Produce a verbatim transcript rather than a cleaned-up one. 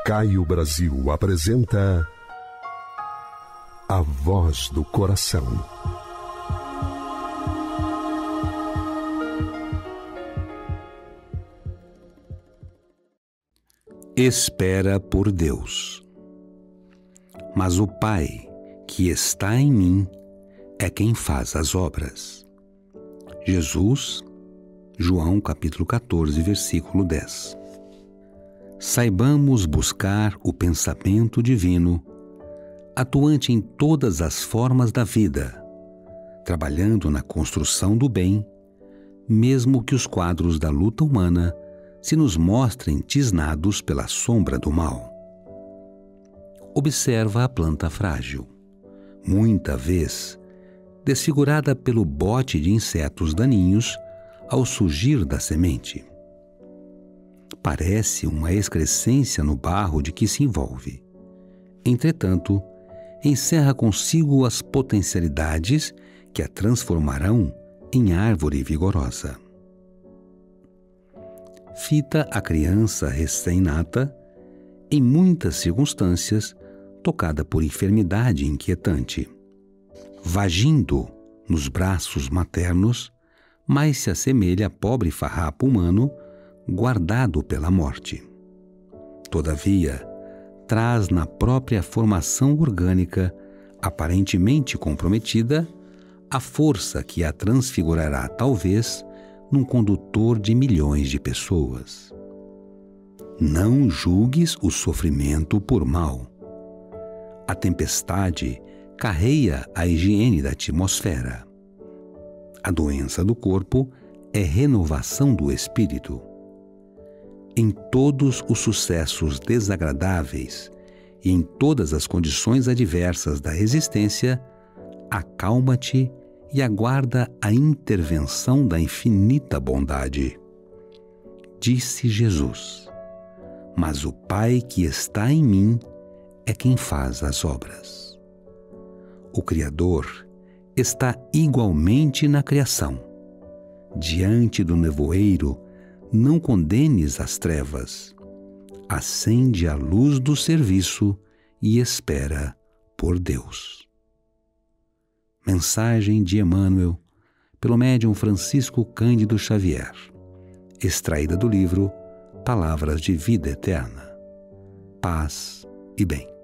Caio Brasil apresenta A Voz do Coração. Espera por Deus. Mas o Pai que está em mim é quem faz as obras. Jesus, João capítulo quatorze, versículo dez. Saibamos buscar o pensamento divino, atuante em todas as formas da vida, trabalhando na construção do bem, mesmo que os quadros da luta humana se nos mostrem tisnados pela sombra do mal. Observa a planta frágil, muita vez desfigurada pelo bote de insetos daninhos ao surgir da semente. Parece uma excrescência no barro de que se envolve. Entretanto, encerra consigo as potencialidades que a transformarão em árvore vigorosa. Fita a criança recém-nata, em muitas circunstâncias, tocada por enfermidade inquietante. Vagindo nos braços maternos, mais se assemelha a pobre farrapo humano guardado pela morte. Todavia, traz na própria formação orgânica, aparentemente comprometida, a força que a transfigurará talvez num condutor de milhões de pessoas. Não julgues o sofrimento por mal. A tempestade carreia a higiene da atmosfera. A doença do corpo é renovação do espírito. Em todos os sucessos desagradáveis e em todas as condições adversas da existência, acalma-te e aguarda a intervenção da infinita bondade. Disse Jesus: mas o Pai que está em mim é quem faz as obras. O Criador está igualmente na criação. Diante do nevoeiro, não condenes as trevas. Acende a luz do serviço e espera por Deus. Mensagem de Emmanuel, pelo médium Francisco Cândido Xavier, extraída do livro Palavras de Vida Eterna. Paz e bem.